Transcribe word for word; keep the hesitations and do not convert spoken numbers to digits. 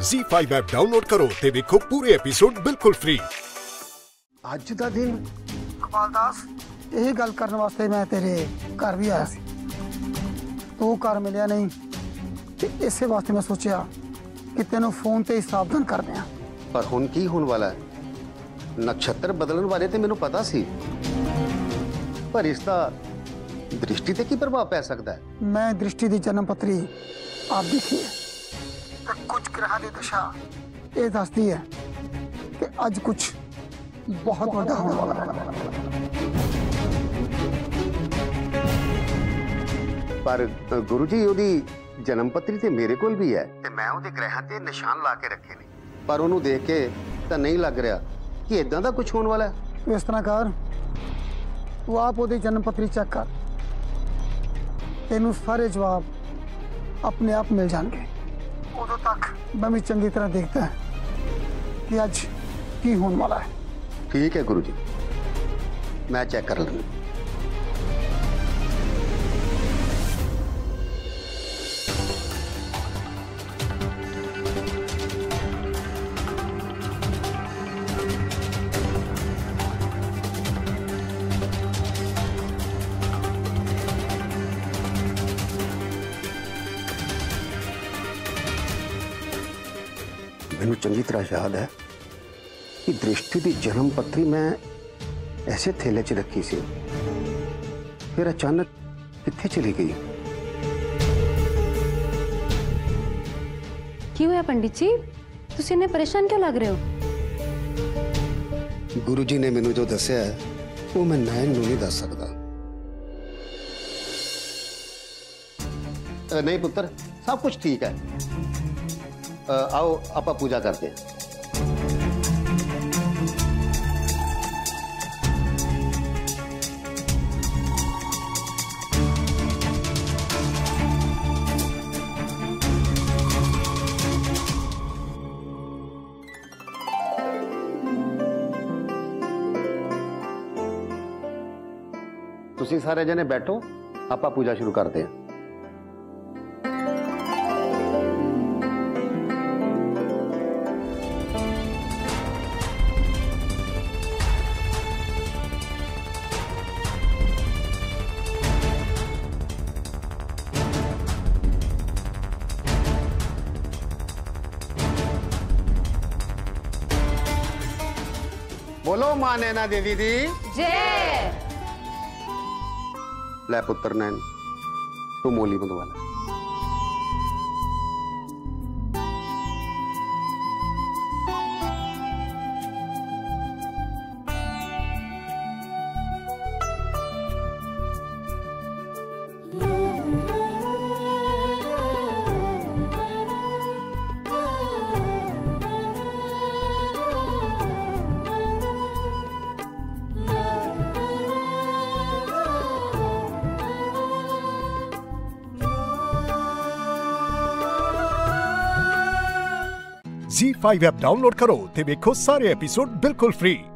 ज़ी five app download करो ते देखो पूरे एपिसोड बिल्कुल फ्री। अज दा दिन कपालदास यही गल करने वास्ते मैं तेरे घर भी आया सी। तू घर मिलिया नहीं ते इसे वास्ते मैं सोचा कि तेनों फोन ते ही सावधान करने आ। पर हुण की होने वाला है? नक्षत्र बदलने वाले ते मैनू पता सी, पर इसका दृष्टि ते की प्रभाव पै सकता है? मैं दृष्टि दी जन्म पत्री आप देखी है ते कुछ ग्रह दी दशा ये दसदी है कि अज कुछ बहुत बड़ा होने वाला है। पर गुरु जी ओदी जन्म पत्री ते मेरे कोल भी है ते मैं ओदे ग्रहां ते निशान ला के रखे ने, पर ओनू देख के तां नहीं लग रहा कि इदां दा कुछ होने वाला है। तू इस तरह कर, तू आप ओदी जन्म पत्री चेक कर, तेनू सारे जवाब अपने आप मिल जाएंगे। उदों तक मैं भी चंगी तरह देखता है कि अज की होने वाला है। ठीक है गुरु जी, मैं चेक कर लूँ। मैनू चंगी तरह याद है कि दृष्टि की जन्म पत्री मैं ऐसे थैले च रखी सी, फिर अचानक कित्थे चली गई। क्यों है पंडित जी, तुसी इन्ने परेशान क्यों लग रहे हो? गुरु जी ने मैनू जो दस्या है वो मैं नैन नू नहीं दस सकता। नहीं पुत्र, सब कुछ ठीक है। आओ आपा पूजा करते हैं। तुसी सारे जने बैठो, आपा पूजा शुरू करते हैं। बोलो मां नैना देवी दी जय। लै पुत्र नैन, तू मोली बंधवा ले। ज़ी फाइव ऐप डाउनलोड करो ते देखो सारे एपिसोड बिल्कुल फ्री।